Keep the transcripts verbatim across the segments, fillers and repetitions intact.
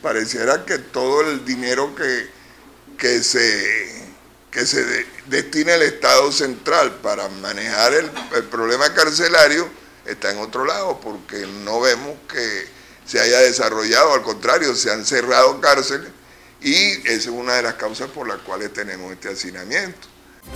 pareciera que todo el dinero que, que se, que se de, destina el Estado central para manejar el, el problema carcelario está en otro lado, porque no vemos que se haya desarrollado, al contrario, se han cerrado cárceles y esa es una de las causas por las cuales tenemos este hacinamiento.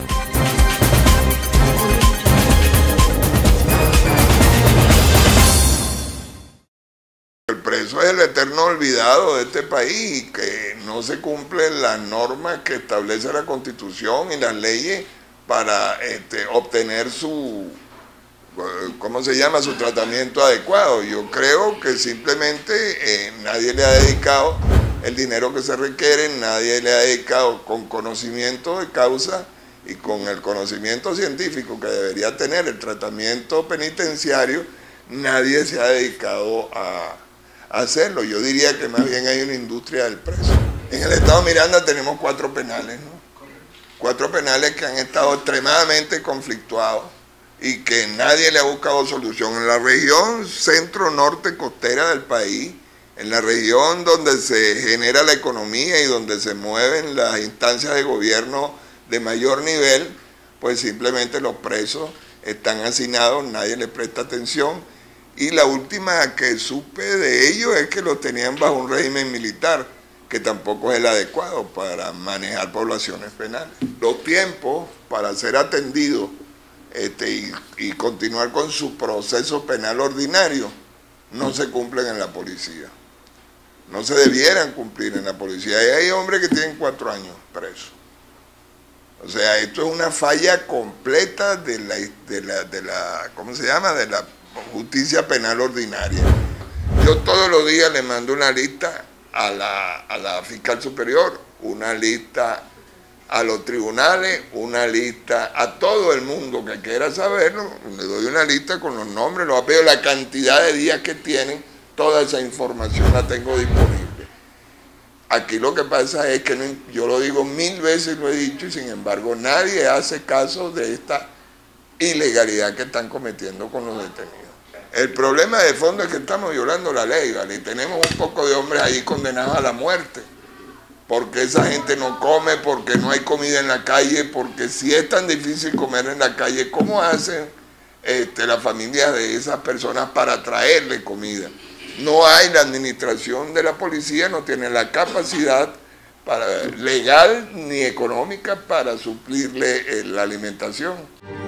El preso es el eterno olvidado de este país, que no se cumplen las normas que establece la Constitución y las leyes para este, obtener su, ¿cómo se llama?, su tratamiento adecuado. Yo creo que simplemente eh, nadie le ha dedicado el dinero que se requiere, nadie le ha dedicado con conocimiento de causa y con el conocimiento científico que debería tener el tratamiento penitenciario, nadie se ha dedicado a hacerlo. Yo diría que más bien hay una industria del preso. En el estado Miranda tenemos cuatro penales, ¿no? Cuatro penales que han estado extremadamente conflictuados y que nadie le ha buscado solución. En la región centro-norte costera del país, en la región donde se genera la economía y donde se mueven las instancias de gobierno de mayor nivel, pues simplemente los presos están hacinados, nadie les presta atención. Y la última que supe de ellos es que los tenían bajo un régimen militar, que tampoco es el adecuado para manejar poblaciones penales. Los tiempos para ser atendidos este, y, y continuar con su proceso penal ordinario no se cumplen en la policía. No se debieran cumplir en la policía. Y hay hombres que tienen cuatro años presos. O sea, esto es una falla completa de la, de la, de la ¿cómo se llama?, de la justicia penal ordinaria. Yo todos los días le mando una lista a la, a la fiscal superior, una lista a los tribunales, una lista a todo el mundo que quiera saberlo, le doy una lista con los nombres, los apellidos, la cantidad de días que tienen, toda esa información la tengo disponible. Aquí lo que pasa es que no, yo lo digo mil veces, lo he dicho, y sin embargo nadie hace caso de esta ilegalidad que están cometiendo con los detenidos. El problema de fondo es que estamos violando la ley, ¿vale? Y tenemos un poco de hombres ahí condenados a la muerte, porque esa gente no come, porque no hay comida en la calle, porque si es tan difícil comer en la calle, ¿cómo hacen este, las familias de esas personas para traerle comida? No hay, la administración de la policía no tiene la capacidad para, legal ni económica para suplirle eh, la alimentación.